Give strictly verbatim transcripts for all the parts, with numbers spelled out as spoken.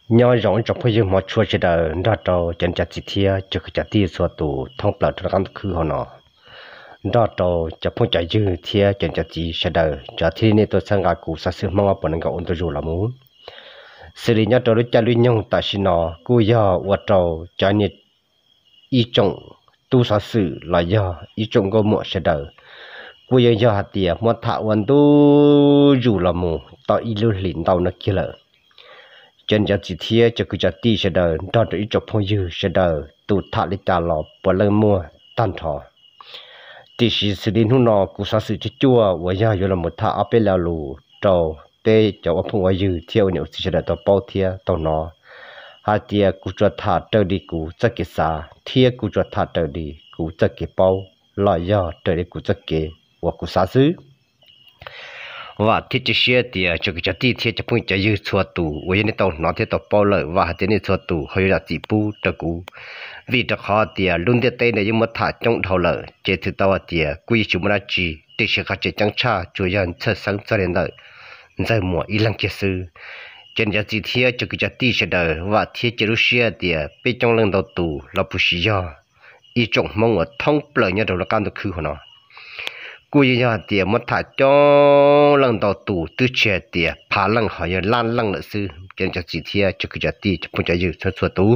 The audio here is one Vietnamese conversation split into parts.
nhớ rong trong bây giờ mà chua chỉ là đó đâu chân chặt chỉ thia cho cái chặt đi xóa tù thông bờ cho căn cứ họ nọ đó đâu cho phong chạy dư thia chân chặt chỉ sẽ đời cho thi nên tôi sang ngã cụ sa sư mong ở bên cạnh ôn tôi dù là muốn xử lý nhớ đâu lúc cha lui nhung tại xin nọ cú giờ vợ đâu cho nhiệt y trọng tu sa sư là giờ y trọng có muộn sẽ đời cú giờ giờ hạt tiệt một thảoวันtu dù là muốn tạo y lưu lĩnh tàu nó kia lợ chân cho chỉ thia cho cứ cho ti sẽ đời đó để cho phong dư sẽ đời tụ thả đi trả lọ bỏ lần mua tan thọ thì sự xử lý hung nọ cũng sao sự chua và giờ giờ là một thả áp bên lao lù trâu tê cho ông phong dư theo nhiều sự sẽ đời bao thia tàu nọ hai tia cũng cho thả trở đi cũng rất cái xa thia cũng cho thả trở đi cũng rất cái bao lại giờ trở đi cũng rất cái và cũng xa xứ và thiết chế xe thì cho cái chất thiết cho phong chạy dư xóa tù với những tàu nó thiết tàu bao lợi và thế này xóa tù hơi là chỉ bu cho cú vì cho họ thì luôn thiết tây này nhưng mà thả trong thầu lợi chế thứ tàu thì quy chúng ta chỉ để sẽ khai chế trắng cha chủ yếu chất sáng cho đến lợi giờ mùa ý lăng kia sư trên giá trị thiết cho cái chất thiết sẽ đời và thiết chế xe thì bên trong lần đầu tù là bù xì do ý trọng mong ở thông lợi nhau đầu là can được khử họ nó cú giờ thì mất thả cho lần đầu tù tư trẻ thì phá lần họ giờ lan lần nữa sư trên cho chỉ thia cho cái giá trị cho phong trái dư sản xuất tú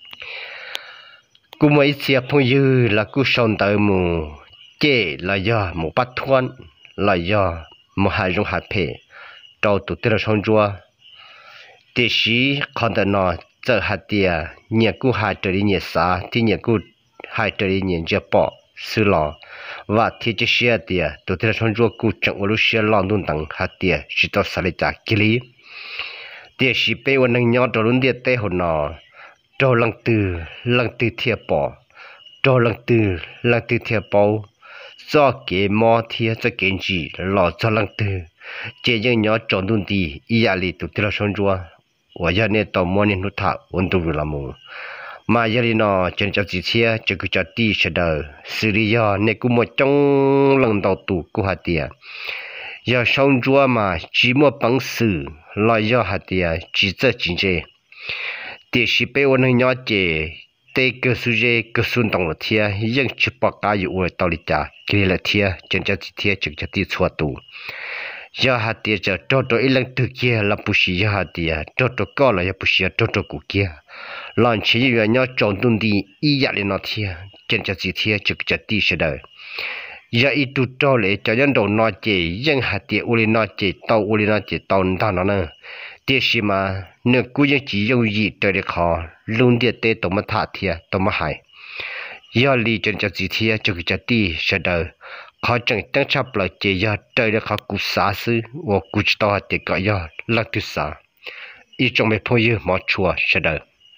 cú mấy xe phong dư là cú son tới mù chế là do một bát thuần là do một hai种hạt phê trâu tụ tê là son chua để sĩ còn tại nó giờ hạt tiền nhiều cú hai trở đi nhiều xa thì nhiều cú hai trở đi nhiều giờ bỏ sư lò và thiết chế xe tiệt tụi tôi trong ruộng cụ trồng vào lúc xe lon đun tầng hạt tiệt chỉ tao xài trả kỹ lý tiệt chỉ béวันนึงnhớ trâu luôn tiệt tê hồn nọ trâu lăng từ lăng từ thiệt bỏ trâu lăng từ lăng từ thiệt bỏ do cái mò thiệt cho cái gì lò cho lăng từ chỉ những nhớ trâu đun đi ý à li tụi tôi trong ruộng và giờ này tao mua nên nút thảo ôn tu rồi làm mù mà giờ đi nó trên cho chị chia cho cái cho ti sẽ đời xử lý do này cũng một trong lần đầu tụ của hạt tiền giờ xong chúa mà chỉ một bằng sự lo do hạt tiền chỉ cho chính chế để sĩ bé ôn nhỏ chế để cơ số chế cơ số đồng là thiệt nhưng chỉ bảo cái yêu ở tàu đi trả kia là thiệt trên cho chị thiệt cho cho ti xóa tụ giờ hạt tiền cho cho cho ít lần từ kia là bù xì giờ hạt tiền cho cho có là bù xì cho cho cụ kia lần chỉ là nhau chọn tuần đi ý giả lên nó thiệt trên cho chị thiệt trực cho ti sẽ đời giờ ít tu cho lệ cho nhân đồ nó chỉ dân hạt tiền u lên nó chỉ tàu u lên nó chỉ tàu ta nó nữa tiếc gì mà nếu cứ những chỉ dùng gì tới để khó luôn địa tê tao mà thả thiệt tao mà hại giờ li trên cho chị thiệt trực cho ti sẽ đời khó chẳng chẳng chấp lại chỉ giờ tới để khó cú xả xứ và cú cho hạt tiền gọi giờ lắc tu xả ít trong mấy phong yêu mà chùa sẽ đời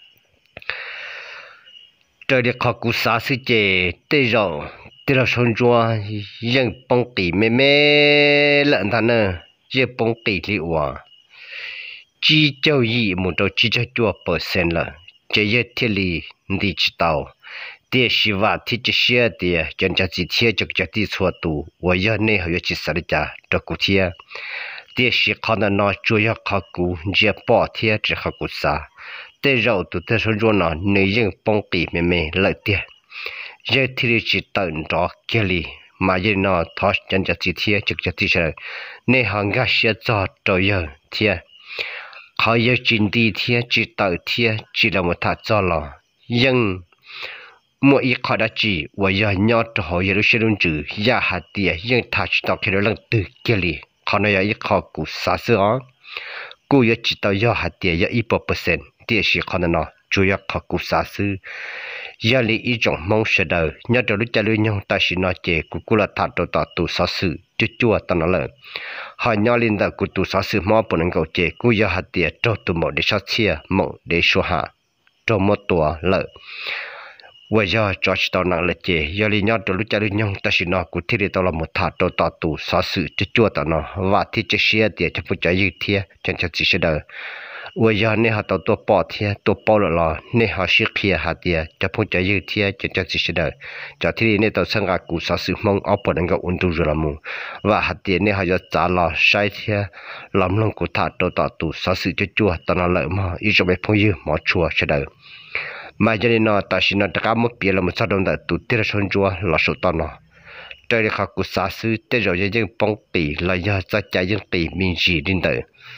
trời đi khó cú xả sự chế tê rồi tê là son chua dân bông kỳ mê mê lợn thằng nè dân bông kỳ li hòa chỉ châu gì một đầu chỉ cho chua percent là chế dân thiết lý đi chỉ tàu tê sĩ vạ thiết chế xe tê chân cha chỉ thiết cho cho tí xua tù và giờ này họ chỉ xử lý cha cho cụ thiết tê sĩ khó là nó chủ yếu khó cú giờ bỏ thiết chỉ khó cú xả tê rau tụi tê số ruộng nó nơi dân bông kỳ mê mê lợi tiền giờ thì chỉ tận đó kia li mà giờ nó thoát chân chặt chỉ thiệt trực chặt thì sao nên hàng gà sẽ cho trâu giờ thiệt họ giờ chính đi thiệt chỉ tự thiệt chỉ là một thằng cho lò nhưng mỗi ít họ đã chỉ và giờ nhau cho họ giờ sẽ luôn chữ giờ hạt tiền nhưng thằng chỉ đọc cái đó lần từ kia li họ nói ít họ cũng xa xưa cô giờ chỉ tao giờ hạt tiền giờ ít percent địa sĩ khó nó chủ yếu khó cụ xã sư giờ lý ý trong mong sẽ đời nhớ đầu lúc cha lưu nhau ta chỉ nói chế của cô là thà đầu tàu tụ xã sư chú chua ta nói lời họ nhớ lên đầu của tụ xã sư mò bổn năng cầu chế cô giờ hạt tiền cho tụ một để sát chia một để số hạ cho một tuổi lợi bây giờ cho chỉ tao nặng là chế giờ lý nhớ đầu lúc cha lưu nhau ta chỉ nói của thiết tao là một thà đầu tàu tụ xã sư chú chua ta nói và thiết chế xe tiền cho phụ trợ dư thiệt trên cho chỉ sẽ đời 我要你还到多包天多包了了，你还是偏下点，就碰着有天就就只是的，就天你到上个古啥时梦，我不能够温度热了么？ว่า下点你还要咋了？晒天，ลำลงกูถาตัวต่อตัว啥时就做ตอนนั้นเลย嘛，一直没朋友没错是的。mà cho nên nó ta xin nó tất một bia là một sao đông đã tụt tiệt son chúa là số tao nó đây là khắc của xã sư tới rồi cho dân bông bì là do cho chạy dân bì mình gì đến tới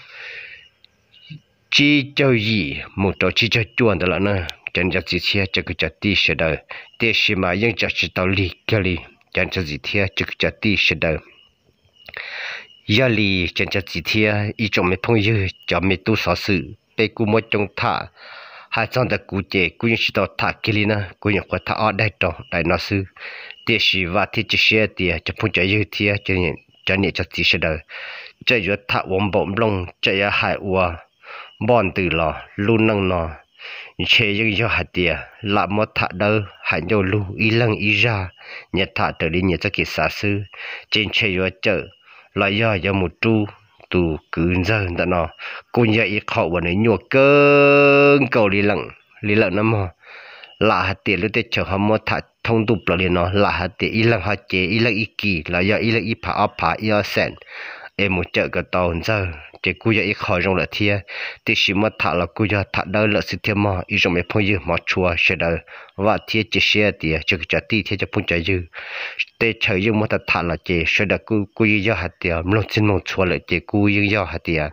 chỉ cho gì một trò chỉ cho chuồn đó là nó chân cho gì thế cho cái cho tí sẽ đời để xem mà dân cho chỉ tao lì cái lì chân cho gì thế cho cái cho tí sẽ đời giờ lì chân cho gì thế ý trong mấy phong dư cho mấy tu xã sư để cú một trong thả hai trong đó cú chế cú những sự thả kia lì na cú những khoa thả ở đây trong đại nó sư để xem và thì chỉ sẽ thì cho phong cho dư thế cho những cho những cho tí sẽ đời cho những thả vòng bổng lông cho những hai ua bọn từ lò luôn năng nọ chế những cho hạt tiền làm một thả đâu hạt nhau lu ý lăng ý ra nhật thả trở đi nhật cho kỳ xã sư trên chế những chợ lại do do một chu tu cứ giờ đó nọ cũng như ý họ vẫn ấy nhua cơn cầu đi lặng đi lặng lắm mà là hạt tiền lúc tết chờ họ một thả thông tục là liền nó là hạt tiền ý lăng hạt chế ý lăng ý kỳ là do ý lăng ý phá áp phá ý sen em một chợ cái tàu giờ để cú giờ ít khỏi trong là thia thì chỉ mà thả là cú giờ thả đâu là sự thiêm mà ít trong mấy phong dư mà chua sẽ đâu và thia chỉ xe thì chỉ cái tí thia cho phong trái dư để chờ dư mà thả là chỉ sẽ đâu cú cú giờ hạt tiền lúc xin một chua lại chỉ cú giờ hạt tiền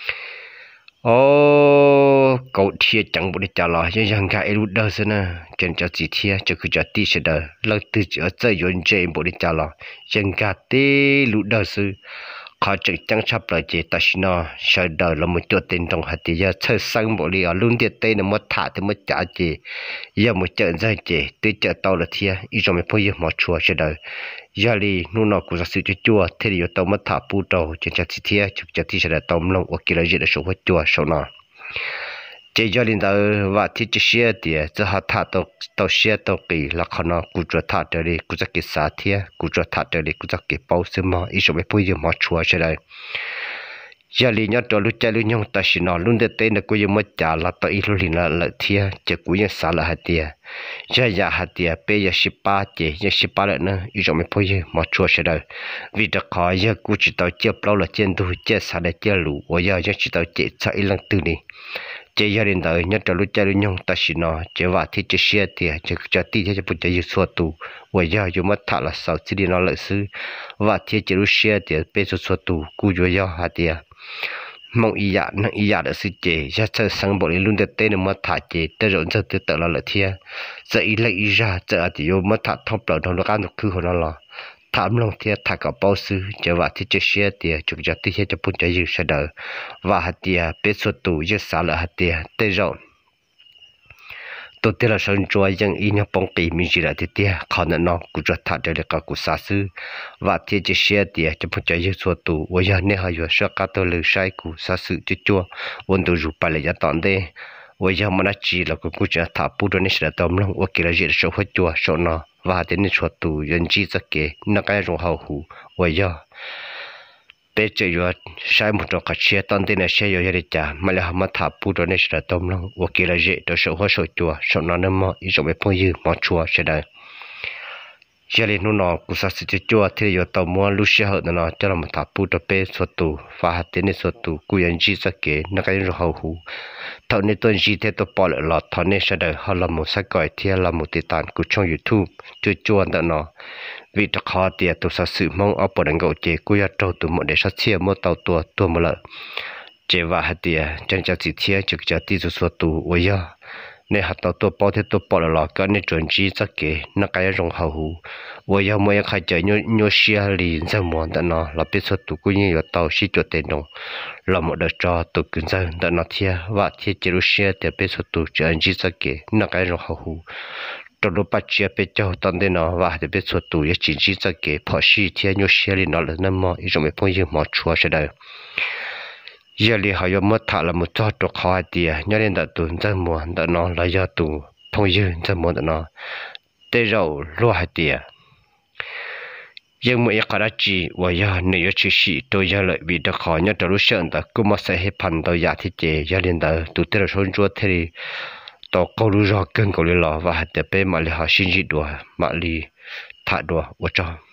ô cậu thia chẳng bộ đi trả lời nhưng rằng cái lúc đâu xin à chân cho chỉ thia cho cái tí sẽ đâu lâu từ ở chơi yến chơi bộ đi trả lời nhưng cái tí lúc đâu xin họ trực chẳng chấp lại chỉ ta xin nó sợ đời là một chỗ tiền trong hạt thì giờ chơi sang bộ li ở luôn tiền tây là một thả thì một trả chỉ giờ một trận ra chỉ từ chợ tàu là thia ý trong mấy phong một chùa sợ đời giờ li nu nó cũng sự cho chùa thế thì tàu một thả pu tàu chỉ cho thia chụp cho thì sẽ là tàu long ở kia là gì là số hết chùa số nó chỉ giờ linh đạo và thì chỉ xe thì giờ họ thả tàu tàu xe tàu kỳ là họ nó cũng cho thả tới đi cũng cho cái xả thia cũng cho thả tới đi cũng cho cái bao xứ mà ít số mấy phong một chùa sẽ đây giờ linh nhớ cho lúc chạy lúc nhung ta xin nó luôn để tên là cũng như mất trả là tao ít lúc linh là là thia chỉ cũng như xả là hạt thia giờ giờ hạt thia bây giờ十八chỉ giờ十八了nữa ít số mấy phong một chùa sẽ đây vì đó khó giờ cũng chỉ tao chưa bao là trên tu chưa xả để chưa lũ và giờ giờ chỉ tao chỉ chạy lần từ đi chế gia đình đời nhất là lúc chơi lúc nhung ta xin nó chế vợ thì chế xe thì chế cho tí cho bút chế số tu và giờ dù mất thà là sau khi đi nó lợi sư vợ thì chế lúc xe thì bây giờ số tu cú cho giờ hạt thì mong ý dạ năng ý dạ được sự chế giờ chơi sang bộ luôn được tên là mất thà chế tới rồi giờ tới tự là lợi thiê giờ ý lại ý ra giờ thì vô mất thà thông bảo trong nó ăn được cứ hồi nó là thảm lòng thì thà cả bao sư cho vợ thì chế xe thì chụp cho tí cho bút chế dự sẽ đỡ và hạt thì bây giờ tu giờ xả là hạt thì tới rồi tôi thấy là sân chúa dân ý nhau bông bì mình chỉ là thì tia khó nữa nó cũng rất thật để cả cuộc xã sư và thì chỉ xe thì cho bút chế dự số tu bây giờ nếu họ vừa sợ cả tôi lừa sai của xã sư cho chúa vốn tôi rụp bài lại cho tận đây bây giờ mà nó chỉ là cũng chỉ thả bút cho nên sẽ tóm lòng và kia là gì số hết chúa số nó và đến nên số tu dân chỉ cho kể nó cái rong hậu hủ bây giờ bây giờ yo sai một trong các xe tận đây là xe yo để trả mà là họ thả bút cho nên sẽ tóm lòng và kia là gì đó số hết số chúa số nó nó mà ý trong mấy phong dư mà chúa sẽ đây giờ này nó cũng sẽ sẽ chúa thì yo tàu mua lúc xe hơn nó cho nó một thả bút cho bé số tu và đến nên số tu cũng dân chỉ cho kể nó cái rong hậu hủ thầu nên tôi chỉ theo tôi bỏ lại lọt thầu nên sẽ đợi họ làm một sách gọi theo làm một tiết tán của trong YouTube cho chuan đó nó vì đặc họ thì tôi sẽ sử mong ở bộ đánh gạo chế của nhà trâu tụi một để sát chia một tàu tua tua một lợn chế và hạt tiền chân cho chỉ theo trực cho tí số số tụ bây giờ nên hạt tàu tua bỏ theo tôi bỏ lại lọt cái nên chuẩn chỉ cho kể nó cái rong hậu hủ bây giờ mới khai chơi nhô nhô xia liền ra muộn đó nó là biết số tụ cũng như là tàu xí chuột tiền đồng là một đợt cho tụ cứng ra đó nó theo và theo chế độ xia thì biết số tụ chuẩn chỉ cho kể nó cái rong hậu hủ trong lúc bắt chia bé cháu tận đây nó và để biết số tuổi chỉ chỉ cho cái phò sĩ thiên nhau xe lên nó là năm mò ý trong mấy phong dương mò chua sẽ đây giờ li họ mất thả là một chỗ trục họ tiền nhớ đến đã tuần ra mùa đã nó là do tụ phong dương ra mùa đã nó tê rau lúa hạt tiền nhưng mà cái đó chỉ và giờ nếu chỉ sĩ tôi giờ lại bị đặc khó nhất là sợ ta cũng mà sẽ hết phần tôi giả thì chế giờ liền ta tụi tôi là son chúa thì tao câu lưu rõ cơn câu lưu lò và hạt để mà lại họ xin gì đùa mà li thả đùa và cho